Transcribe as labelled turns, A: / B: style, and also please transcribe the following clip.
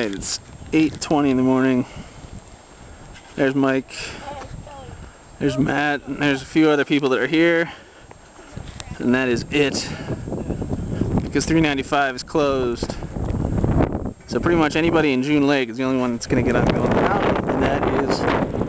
A: Alright, it's 8:20 in the morning. There's Mike. There's Matt. And there's a few other people that are here. And that is it. Because 395 is closed. So pretty much anybody in June Lake is the only one that's going to get on going down. And that is